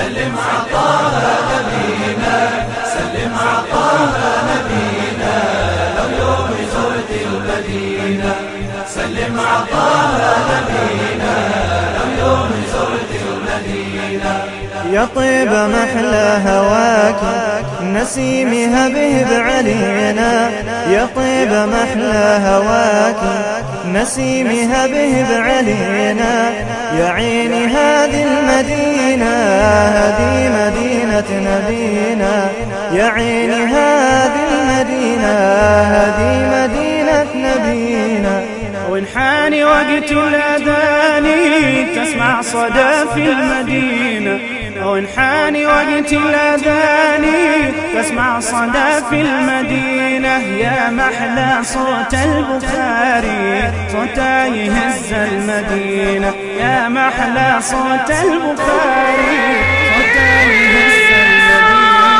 سلم عطاها نبينا، سلم عطاها نبينا، لو يوم زرت المدينة. سلم عطاها نبينا، لو يوم زرت المدينة. يا طيب محلى هواك نسيمها بهب علينا، يا طيب محلى هواك نسيمها بهب علينا. يا عيني هذه المدينة هذه مدينة نبينا، يا عيني هذه المدينة هذه مدينة نبينا. وانحاني وقت الأذان تسمع صدى في المدينة، وانحاني وقت الأذان تسمع صدى في المدينة. يا محلى صوت البخاري صوتا يهز المدينة، يا محلى صوت البخاري صوتا يهز المدينة.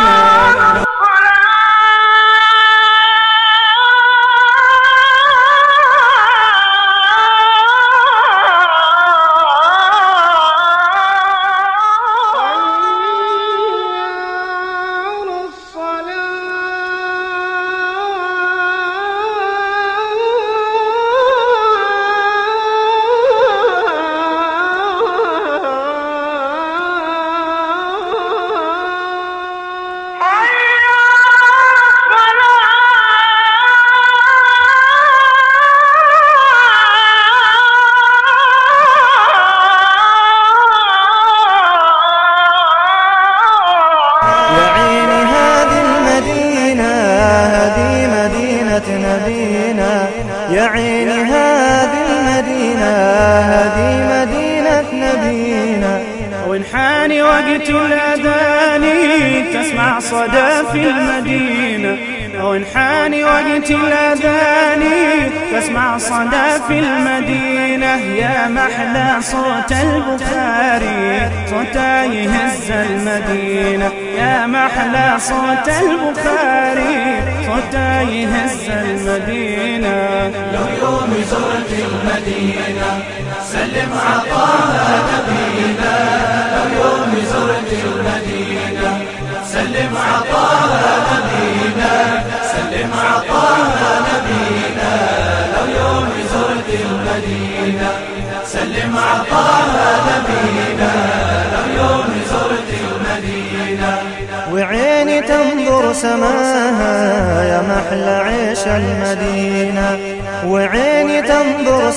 نبينا، يا عيني هذه المدينة هذه مدينة نبينا. وانحاني وقت الأذان تسمع صدى في المدينة، وانحاني وقت الأذان تسمع صدى في المدينة. يا محلى صوت البخاري صوتا يهز المدينة، يا محلى صوت البخاري صوتا يهز المدينة. لو يوم زرت المدينة سلم عطاها نبينا، لو يوم زرت المدينة سلم عطاها نبينا، سلم عطاها نبينا، لو يوم زرت المدينة سلم عطاها نبينا، لو يوم زرت المدينة. وعيني تنظر سماها يا محلى عيش المدينة، وعيني تنظر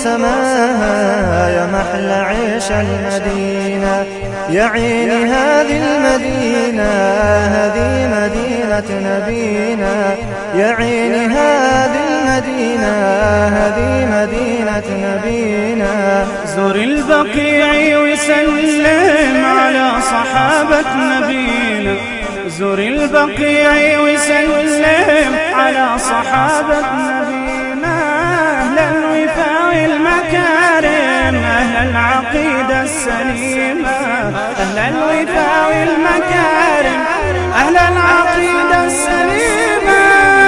سماها يا محلى عيش المدينة. يا عيني هذه المدينة هذه مدينة نبينا، يا عيني هذه المدينة هذه مدينة نبينا. زور البقيع وسلم على صحابة نبينا، زور البقيع وسلم على صحابة نبينا. أهل الوفاء والمكارم أهل العقيدة السليمة، أهل الوفاء والمكارم أهل العقيدة السليمة.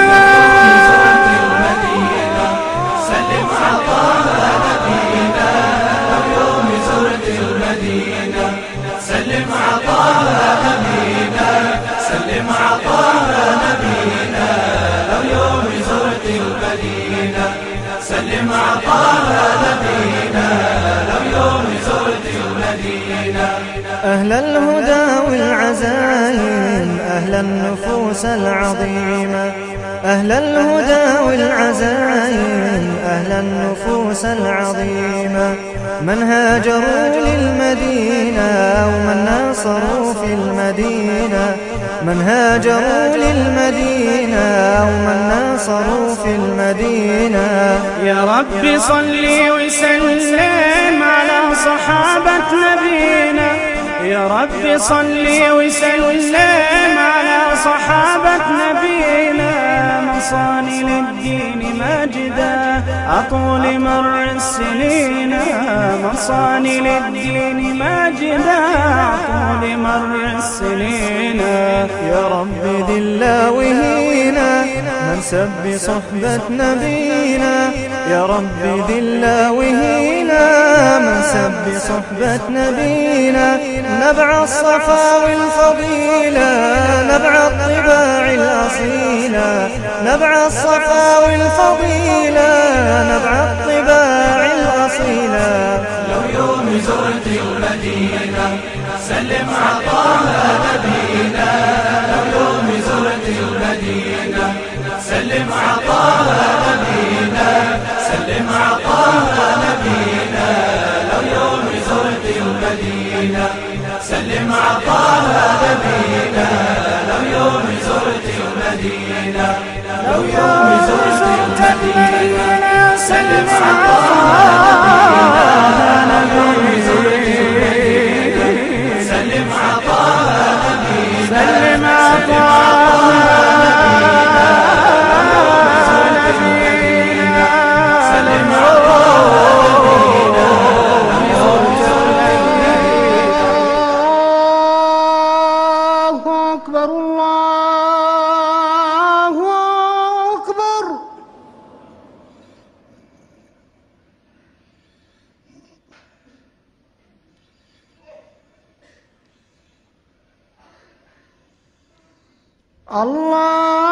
سلم عطاها نبينا، لو يوم زرت المدينة سلم عطاها نبينا، سلم عطاها نبينا، لو يوم زرت المدينة سلم عطاها نبينا، لو يوم زرت المدينة. أهل الهدى والعزايم أهل النفوس العظيمة، أهل الهدى والعزايم أهل النفوس العظيمة. من هاجروا للمدينة ومن ناصروا في المدينة، من هاجروا للمدينة ومن ناصروا في المدينة. يا رب صل وسلم على صحابة نبينا، يا رب صل وسلم على صحابة نبينا. مصاني للدين ماجدا أطول مر السنين، مصاني للدين ماجدا أطول مر السنين. يا رب ذل وهينا من سب صحبة نبينا، يا رب ذل وهينا من سب بصحبة نبينا نبع الصفا والفضيلة نبع الطباع الأصيلة نبع الصفا والفضيلة نبع الطباع الأصيلة لو يوم زرت المدينة سلم عطاها نبينا لو يوم زرت المدينة سلم عطاها نبينا سلم عطاها نبينا لو يوم زرت المدينة سلم عطاها نبينا لو يوم زرت المدينة لو يوم زرت المدينة سلم عطاها نبينا لو يوم زرت المدينة سلم عطاها نبينا سلم عطاها الله